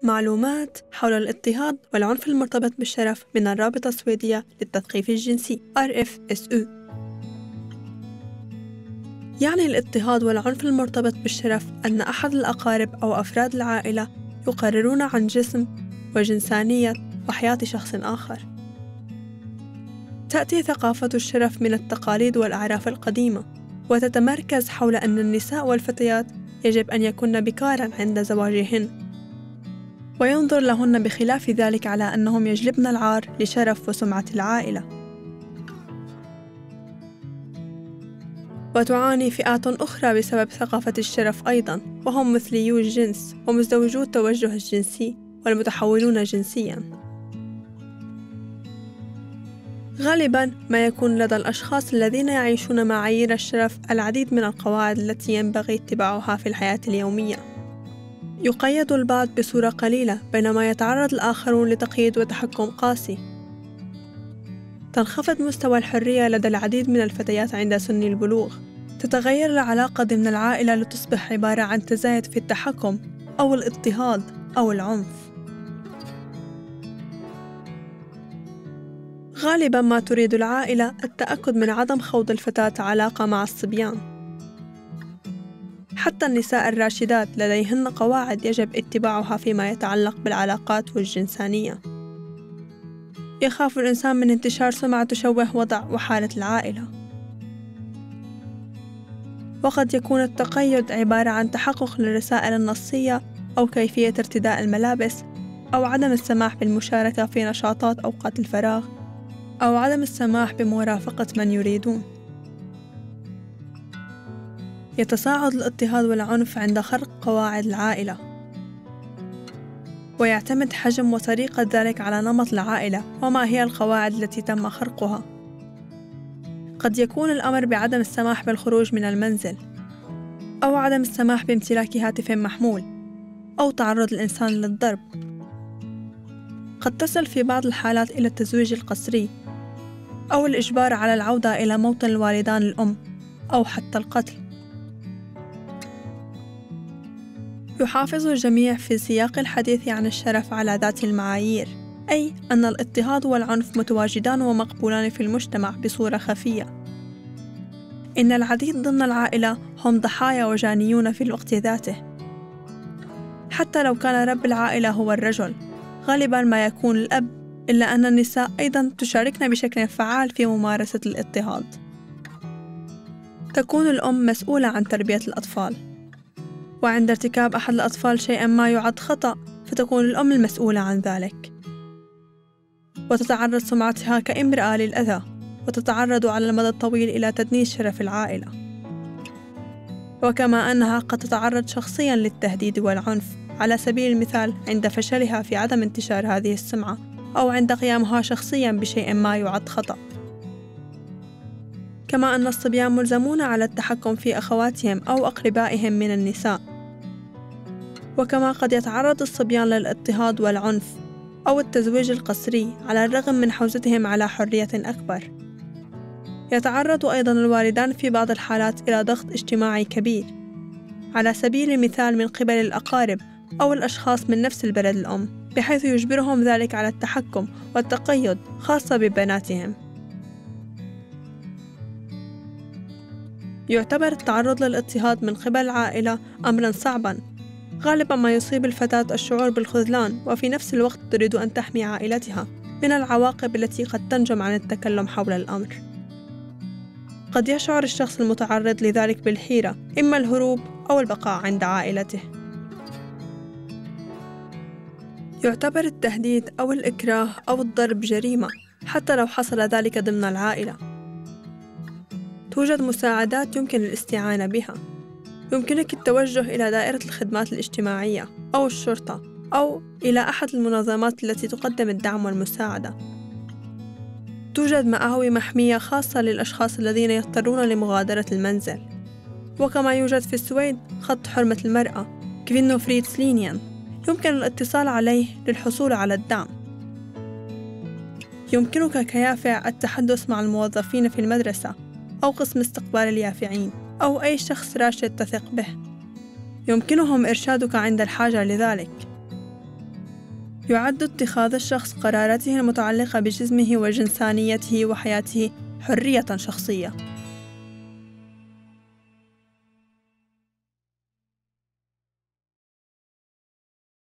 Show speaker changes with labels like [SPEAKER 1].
[SPEAKER 1] معلومات حول الاضطهاد والعنف المرتبط بالشرف من الرابطة السويدية للتثقيف الجنسي RFSU. يعني الاضطهاد والعنف المرتبط بالشرف أن أحد الأقارب أو أفراد العائلة يقررون عن جسم وجنسانية وحياة شخص آخر. تأتي ثقافة الشرف من التقاليد والأعراف القديمة، وتتمركز حول أن النساء والفتيات يجب أن يكن بكاراً عند زواجهن، وينظر لهن بخلاف ذلك على أنهم يجلبن العار لشرف وسمعة العائلة. وتعاني فئات أخرى بسبب ثقافة الشرف أيضاً، وهم مثليو الجنس ومزدوجو التوجه الجنسي والمتحولون جنسياً. غالباً ما يكون لدى الأشخاص الذين يعيشون معايير الشرف العديد من القواعد التي ينبغي اتباعها في الحياة اليومية. يقيد البعض بصورة قليلة، بينما يتعرض الآخرون لتقييد وتحكم قاسي. تنخفض مستوى الحرية لدى العديد من الفتيات عند سن البلوغ. تتغير العلاقة ضمن العائلة لتصبح عبارة عن تزايد في التحكم أو الاضطهاد أو العنف. غالباً ما تريد العائلة التأكد من عدم خوض الفتاة علاقة مع الصبيان. حتى النساء الراشدات لديهن قواعد يجب اتباعها فيما يتعلق بالعلاقات والجنسانية. يخاف الإنسان من انتشار سمعة تشوه وضع وحالة العائلة. وقد يكون التقيد عبارة عن تحقق للرسائل النصية أو كيفية ارتداء الملابس، أو عدم السماح بالمشاركة في نشاطات أوقات الفراغ، أو عدم السماح بمرافقة من يريدون. يتصاعد الاضطهاد والعنف عند خرق قواعد العائلة، ويعتمد حجم وطريقة ذلك على نمط العائلة وما هي القواعد التي تم خرقها. قد يكون الأمر بعدم السماح بالخروج من المنزل، أو عدم السماح بامتلاك هاتف محمول، أو تعرض الإنسان للضرب. قد تصل في بعض الحالات إلى التزويج القسري، أو الإجبار على العودة إلى موطن الوالدان الأم، أو حتى القتل. يحافظ الجميع في سياق الحديث عن الشرف على ذات المعايير، أي أن الاضطهاد والعنف متواجدان ومقبولان في المجتمع بصورة خفية. إن العديد ضمن العائلة هم ضحايا وجانيون في الوقت ذاته. حتى لو كان رب العائلة هو الرجل، غالباً ما يكون الأب، إلا أن النساء أيضاً تشاركن بشكل فعال في ممارسة الاضطهاد. تكون الأم مسؤولة عن تربية الأطفال، وعند ارتكاب أحد الأطفال شيئاً ما يعد خطأ، فتكون الأم المسؤولة عن ذلك. وتتعرض سمعتها كامرأة للأذى، وتتعرض على المدى الطويل إلى تدنيس شرف العائلة. وكما أنها قد تتعرض شخصياً للتهديد والعنف، على سبيل المثال عند فشلها في عدم انتشار هذه السمعة، أو عند قيامها شخصياً بشيء ما يعد خطأ. كما أن الصبيان ملزمون على التحكم في أخواتهم أو أقربائهم من النساء. وكما قد يتعرض الصبيان للاضطهاد والعنف أو التزويج القسري على الرغم من حوزتهم على حرية أكبر. يتعرض أيضاً الوالدان في بعض الحالات إلى ضغط اجتماعي كبير، على سبيل المثال من قبل الأقارب أو الأشخاص من نفس البلد الأم، بحيث يجبرهم ذلك على التحكم والتقيد خاصة ببناتهم. يعتبر التعرض للاضطهاد من قبل العائلة أمراً صعباً. غالباً ما يصيب الفتاة الشعور بالخذلان، وفي نفس الوقت تريد أن تحمي عائلتها من العواقب التي قد تنجم عن التكلم حول الأمر. قد يشعر الشخص المتعرض لذلك بالحيرة، إما الهروب أو البقاء عند عائلته. يعتبر التهديد أو الإكراه أو الضرب جريمة، حتى لو حصل ذلك ضمن العائلة. توجد مساعدات يمكن الاستعانة بها. يمكنك التوجه إلى دائرة الخدمات الاجتماعية أو الشرطة، أو إلى أحد المنظمات التي تقدم الدعم والمساعدة. توجد مآوي محمية خاصة للأشخاص الذين يضطرون لمغادرة المنزل. وكما يوجد في السويد خط حرمة المرأة كفينوفريدسلينيان، يمكن الاتصال عليه للحصول على الدعم. يمكنك كيافع التحدث مع الموظفين في المدرسة أو قسم استقبال اليافعين، أو أي شخص راشد تثق به. يمكنهم إرشادك عند الحاجة لذلك. يعد اتخاذ الشخص قراراته المتعلقة بجسمه وجنسانيته وحياته حرية شخصية.